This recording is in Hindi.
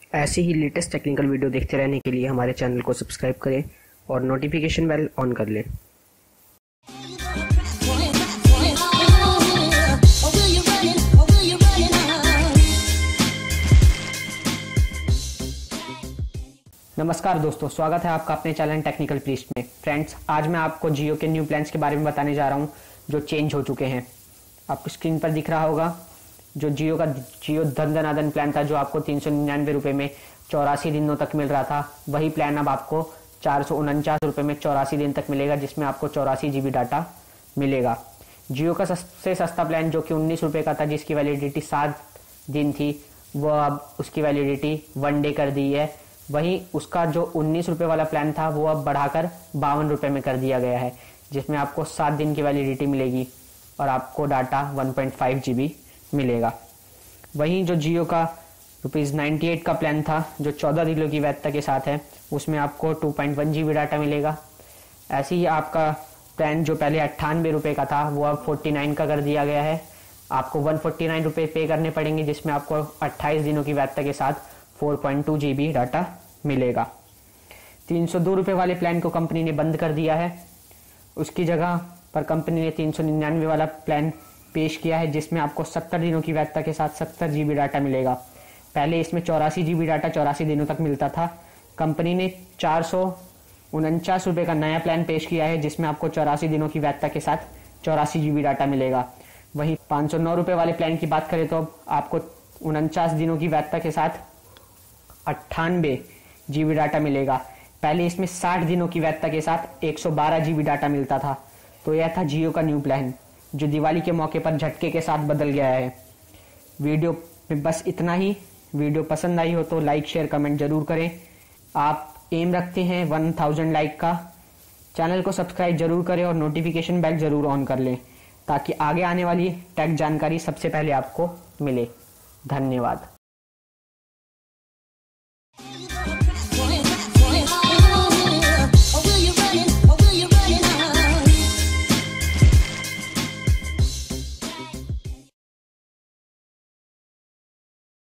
ऐसे ही लेटेस्ट टेक्निकल वीडियो देखते रहने के लिए हमारे चैनल को सब्सक्राइब करें और नोटिफिकेशन बेल ऑन कर लें। नमस्कार दोस्तों, स्वागत है आपका अपने चैनल टेक्निकल प्रीस्ट में। फ्रेंड्स, आज मैं आपको जियो के न्यू प्लान्स के बारे में बताने जा रहा हूं जो चेंज हो चुके हैं। आपको स्क्रीन पर दिख रहा होगा जो जियो धन धनाधन प्लान था, जो आपको 399 रुपये में 84 दिनों तक मिल रहा था, वही प्लान अब आपको 449 रुपये में 84 दिन तक मिलेगा, जिसमें आपको 84 GB डाटा मिलेगा। जियो का सबसे सस्ता प्लान जो कि 19 रुपये का था, जिसकी वैलिडिटी 7 दिन थी, वो अब उसकी वैलिडिटी 1 डे कर दी है। वहीं उसका जो 19 रुपये वाला प्लान था वो अब बढ़ाकर 52 रुपये में कर दिया गया है, जिसमें आपको 7 दिन की वैलिडिटी मिलेगी और आपको डाटा 1.5 GB मिलेगा। वहीं जो जियो का ₹98 का प्लान था, जो 14 दिनों की वैधता के साथ है, उसमें आपको 2.1 GB डाटा मिलेगा। ऐसे ही आपका प्लान जो पहले 98 रुपये का था वो अब 49 का कर दिया गया है। आपको 149 रुपये पे करने पड़ेंगे, जिसमें आपको 28 दिनों की वैधता के साथ 4.2 GB डाटा मिलेगा। 302 रुपये वाले प्लान को कंपनी ने बंद कर दिया है। उसकी जगह पर कंपनी ने 399 वाला प्लान पेश किया है, जिसमें आपको 70 दिनों की वैधता के साथ 70 GB डाटा मिलेगा। पहले इसमें 84 GB डाटा 84 दिनों तक मिलता था। कंपनी ने 449 रुपये का नया प्लान पेश किया है, जिसमें आपको 84 दिनों की वैधता के साथ 84 GB डाटा मिलेगा। वहीं 509 रुपये वाले प्लान की बात करें तो आपको 49 दिनों की वैधता के साथ 98 GB डाटा मिलेगा। पहले इसमें 60 दिनों की वैधता के साथ 112 GB डाटा मिलता था। तो यह था जियो का न्यू प्लान, जो दिवाली के मौके पर झटके के साथ बदल गया है। वीडियो में बस इतना ही। वीडियो पसंद आई हो तो लाइक शेयर कमेंट जरूर करें। आप एम रखते हैं 1000 लाइक का। चैनल को सब्सक्राइब जरूर करें और नोटिफिकेशन बेल जरूर ऑन कर लें, ताकि आगे आने वाली टेक जानकारी सबसे पहले आपको मिले। धन्यवाद।